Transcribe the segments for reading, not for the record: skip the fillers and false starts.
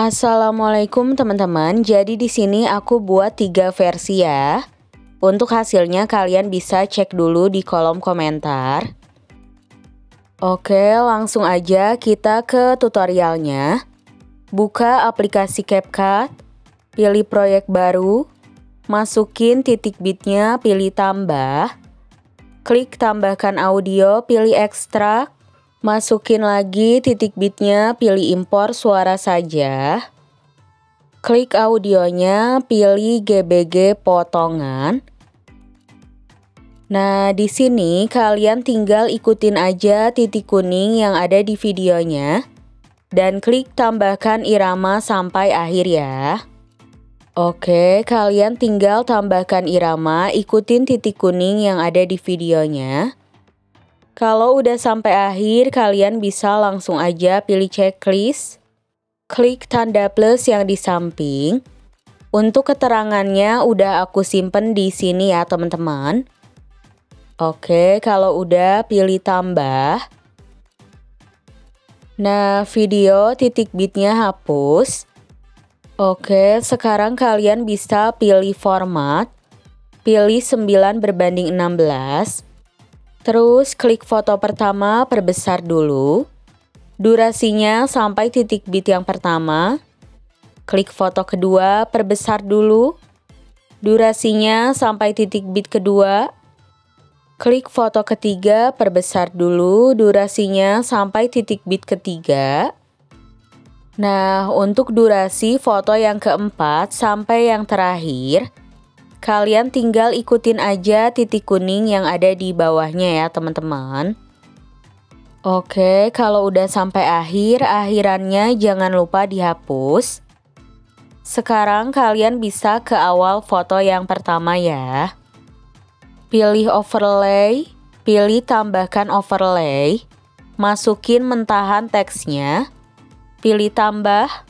Assalamualaikum teman-teman. Jadi di sini aku buat 3 versi ya. Untuk hasilnya kalian bisa cek dulu di kolom komentar. Oke, langsung aja kita ke tutorialnya. Buka aplikasi CapCut, pilih proyek baru, masukin titik bitnya, pilih tambah. Klik tambahkan audio, pilih ekstrak. Masukin lagi titik bitnya, pilih impor suara saja. Klik audionya, pilih GBG potongan. Nah, di sini kalian tinggal ikutin aja titik kuning yang ada di videonya dan klik tambahkan irama sampai akhir ya. Oke, kalian tinggal tambahkan irama, ikutin titik kuning yang ada di videonya. Kalau udah sampai akhir, kalian bisa langsung aja pilih checklist. Klik tanda plus yang di samping. Untuk keterangannya udah aku simpen di sini ya teman-teman. Oke, kalau udah pilih tambah. Nah, video titik bitnya hapus. Oke, sekarang kalian bisa pilih format. Pilih 9:16. Terus klik foto pertama, perbesar dulu. Durasinya sampai titik bit yang pertama. Klik foto kedua, perbesar dulu. Durasinya sampai titik bit kedua. Klik foto ketiga, perbesar dulu. Durasinya sampai titik bit ketiga. Nah, untuk durasi foto yang keempat sampai yang terakhir, kalian tinggal ikutin aja titik kuning yang ada di bawahnya ya teman-teman. Oke, kalau udah sampai akhir, akhirannya jangan lupa dihapus. Sekarang kalian bisa ke awal foto yang pertama ya. Pilih overlay, pilih tambahkan overlay, masukin mentahan teksnya, pilih tambah.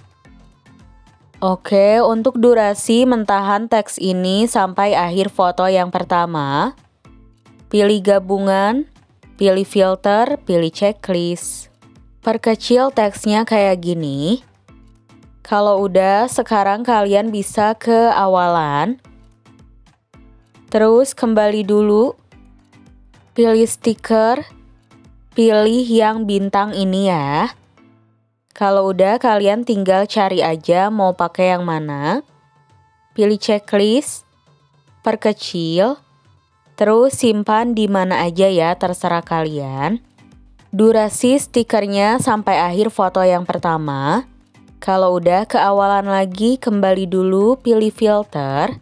Oke, untuk durasi mentahan teks ini sampai akhir foto yang pertama. Pilih gabungan, pilih filter, pilih checklist. Perkecil teksnya kayak gini. Kalau udah, sekarang kalian bisa ke awalan. Terus kembali dulu. Pilih stiker, pilih yang bintang ini ya. Kalau udah, kalian tinggal cari aja mau pakai yang mana. Pilih checklist, perkecil, terus simpan di mana aja ya, terserah kalian. Durasi stikernya sampai akhir foto yang pertama. Kalau udah, ke awalan lagi, kembali dulu, pilih filter.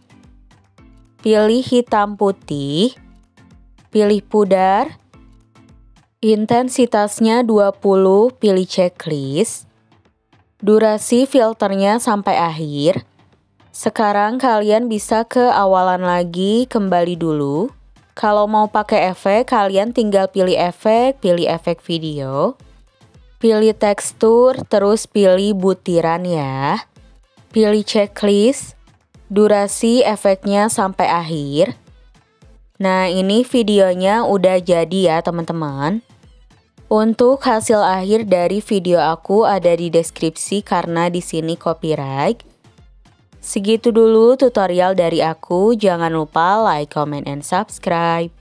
Pilih hitam putih. Pilih pudar. Intensitasnya 20, pilih checklist. Durasi filternya sampai akhir. Sekarang kalian bisa ke awalan lagi, kembali dulu. Kalau mau pakai efek, kalian tinggal pilih efek video. Pilih tekstur, terus pilih butiran ya. Pilih checklist. Durasi efeknya sampai akhir. Nah, ini videonya udah jadi ya teman-teman. Untuk hasil akhir dari video aku ada di deskripsi karena di sini copyright. Segitu dulu tutorial dari aku. Jangan lupa like, comment, and subscribe.